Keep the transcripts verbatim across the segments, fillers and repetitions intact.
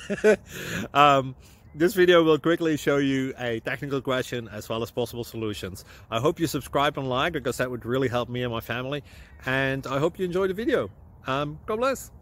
um, this video will quickly show you a technical question as well as possible solutions. I hope you subscribe and like, because that would really help me and my family. And I hope you enjoy the video. Um, God bless.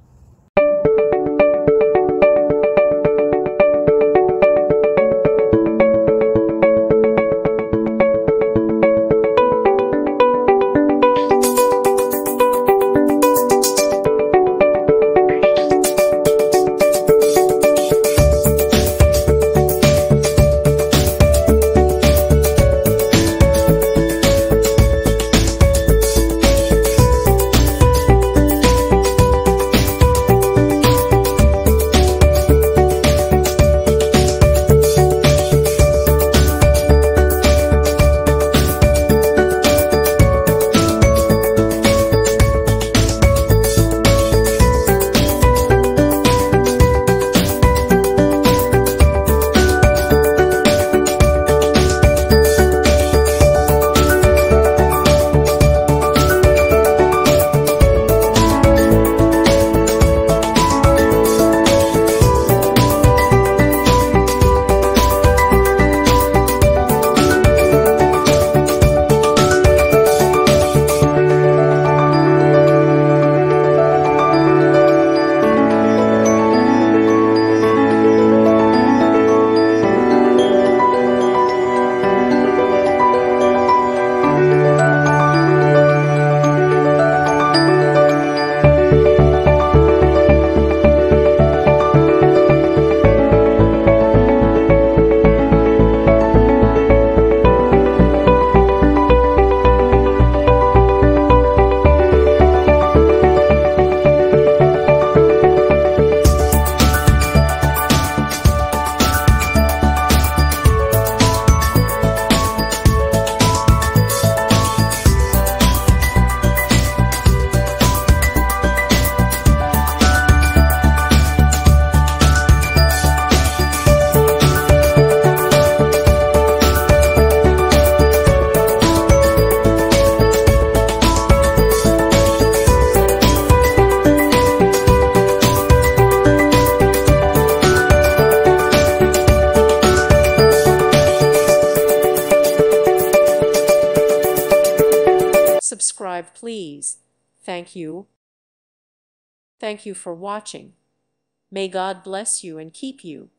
Subscribe, please. Thank you. Thank you for watching. May God bless you and keep you.